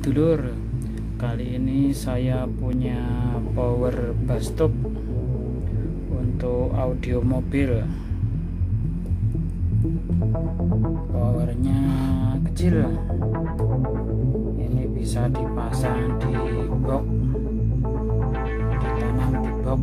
dulur, kali ini saya punya power bus stop untuk audio mobil. Powernya kecil, ini bisa dipasang di box, ditanam di box.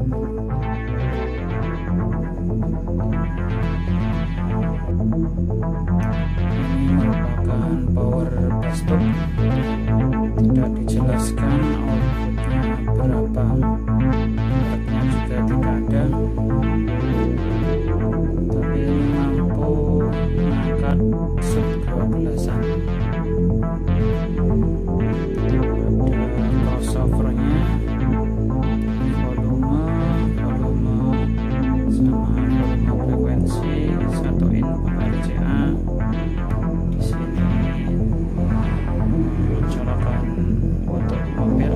Ini merupakan power bus stop, tidak dijelaskan outputnya berapa, mereknya juga tidak ada, tapi ini mampu mengangkat sub 12an. Ada crossovernya, volume sama volume frekuensi 1 in RCA. Di sini colokan untuk mobil.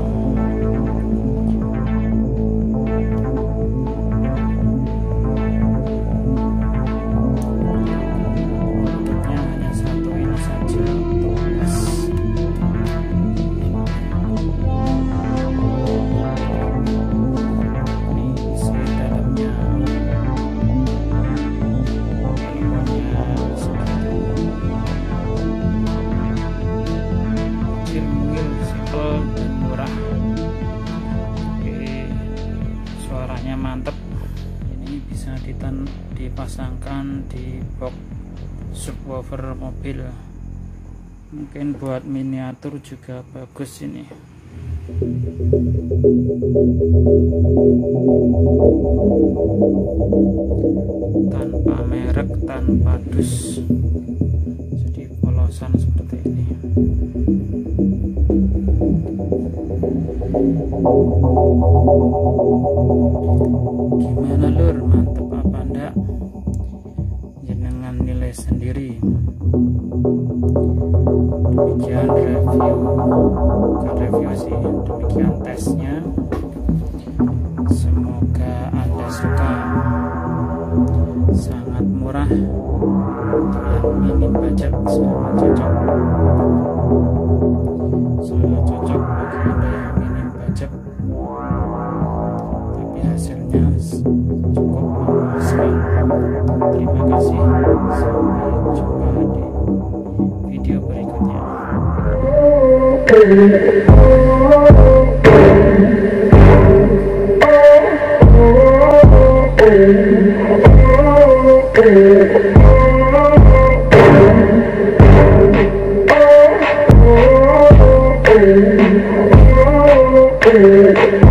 Outputnya hanya 1 in saja untuk gas. Ini isi dalamnya. Mungkin simple dan murah, tapi suaranya mantep. Ini bisa dipasangkan di box subwoofer mobil, mungkin buat miniatur juga bagus ini. Tanpa merek, tanpa dus, jadi polosan seperti ini. Gimana lur, mantep apa enggak? Jenengan nilai sendiri. Demikian review sih, demikian tesnya. Semoga Anda suka. Sangat murah, dengan minim budget, sangat cocok bagi Anda yang minim budget, tapi hasilnya cukup memuaskan. Terima kasih, sampai jumpa di video berikutnya. Thank you.